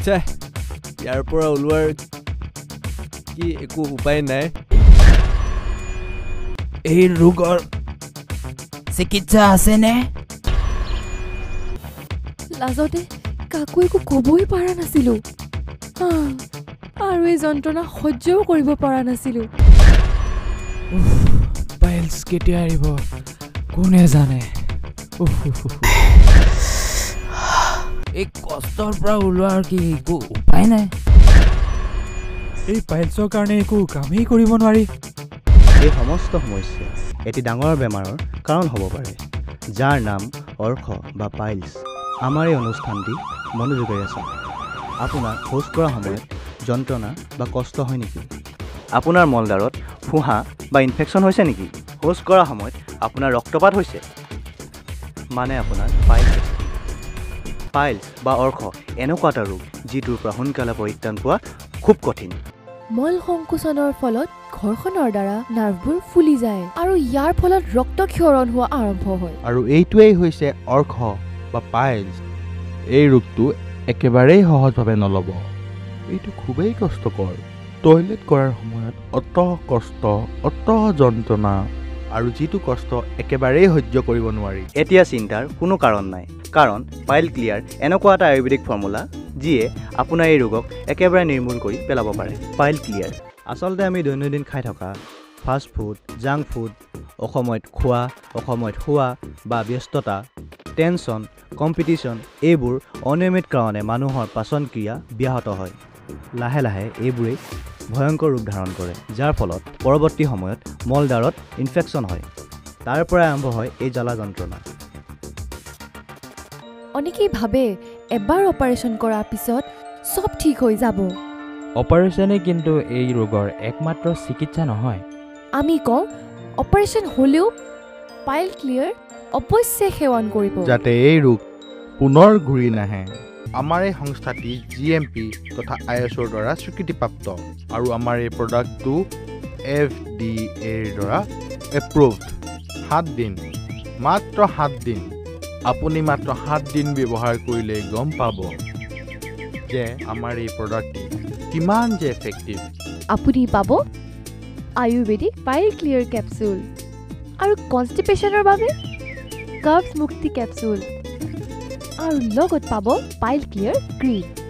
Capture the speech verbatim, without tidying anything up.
ছে ইয়াৰ পৰা ওলোৱাৰ কি একো উপায় নাই এই ৰোগৰ চিকিৎসা আছে নে লাজতে কাকো একো ক'বই পৰা নাছিলো আৰু এই যন্ত্ৰণা সহ্যও কৰিব পৰা নাছিলো পাইলছ কেতিয়া আহিব কোনে জানে এই কষ্টৰ পৰা ওলোৱাৰ কি একো উপায় নাই এই পাইলছৰ কাৰণে একো কামেই কৰিব নোৱাৰি এই সমস্ত সমস্যা এটি ডাঙৰ বেমাৰৰ কাৰণ হ'ব পাৰে যাৰ নাম অৰ্শ বা পাইলছ আমাৰ এই অনুষ্ঠানটি মনোযোগেৰে চাওক আপোনাৰ শৌচ কৰা সময়ত যন্ত্ৰণা বা কষ্ট হয় নেকি আপোনাৰ মলদাৰত ফুহা বা ইনফেকশ্যন হৈছে নেকি শৌচ কৰা সময়ত আপোনাৰ ৰক্তপাত হৈছে মানে আপোনাৰ পাইলছ পাইলছ বা অৰ্শ এনেকুৱা এটা ৰোগ যিটোৰ পৰা সোনকালে পৰিত্ৰাণ পোৱা খুব কঠিন মল সংকোচনৰ ফলত ঘৰখনৰ দ্বাৰা নাৰ্ভবোৰ ফুলি যায় আৰু ইয়াৰ ফলত ৰক্তক্ষৰণ হোৱা আৰম্ভ হয় আৰু এইটোৱেই হৈছে অৰ্শ বা পাইলছ এই ৰোগটো একেবাৰেই সহজভাৱে নল'ব এইটো খুবেই কষ্টকৰ টয়লেট কৰাৰ সময়ত অতঃ কষ্ট অতঃ যন্ত্ৰণা আৰু যিটো কষ্ট একেবাৰেই সহ্য কৰিব নোৱাৰি এতিয়া চিন্তাৰ কোনো কাৰণ নাই কাৰণ পাইল ক্লিয়াৰ এনেকুৱা এটা আয়ুৰ্বেদিক ফৰ্মুলা যিয়ে আপোনাৰ এই ৰোগক একেবাৰে নিৰ্মূল কৰি পেলাব পাৰে পাইল ক্লিয়াৰ আচলতে আমি দৈনন্দিন খাই থকা ফাষ্ট ফুড জাংক ফুড অসময়ত খোৱা অসময়ত খোৱা বা ব্যস্ততা টেনশ্যন কম্পিটিশ্যন এইবোৰ অনিয়মিত কাৰণে মানুহৰ পাচন ক্ৰিয়া ব্যাহত হয় লাহে লাহে এইবোৰেই ভয়ংকৰ ৰূপ ধাৰণ কৰে যাৰ ফলত পৰৱৰ্তী সময়ত মলদাৰত ইনফেকশ্যন হয় তাৰ পৰা আৰম্ভ হয় এই জ্বালা যন্ত্ৰণা অনেকেই ভাবে এবাৰ অপাৰেশ্যন কৰাৰ পিছত সব ঠিক হৈ যাব অপাৰেশ্যনে কিন্তু এই ৰোগৰ একমাত্ৰ চিকিৎসা নহয় আমি কওঁ অপাৰেশ্যন হ'লেও পাইল ক্লিয়াৰ অৱশ্যে সেৱন কৰিব যাতে এই ৰোগ পুনৰ ঘূৰি নাহে আমাৰ এই সংস্থাটি জি এম পি তথা আই এছ অ'ৰ দ্বাৰা স্বীকৃতিপ্ৰাপ্ত আৰু আমাৰ এই প্ৰডাক্টটো এফ ডি এৰ দ্বাৰা এপ্ৰুভড সাত দিন মাত্ৰ সাত দিন আপুনি মাত্ৰ সাত দিন ব্যৱহাৰ কৰিলে গম পাব যে আমাৰ এই প্ৰডাক্টটি কিমান যে এফেক্টিভ আপুনি পাব আয়ুৰ্বেদিক পাইল ক্লিয়াৰ কেপচুল আৰু কনষ্টিপেশ্যনৰ বাবে কাৰ্বছ মুক্তি কেপচুল আৰু লগত পাব পাইল ক্লিয়াৰ ক্ৰীম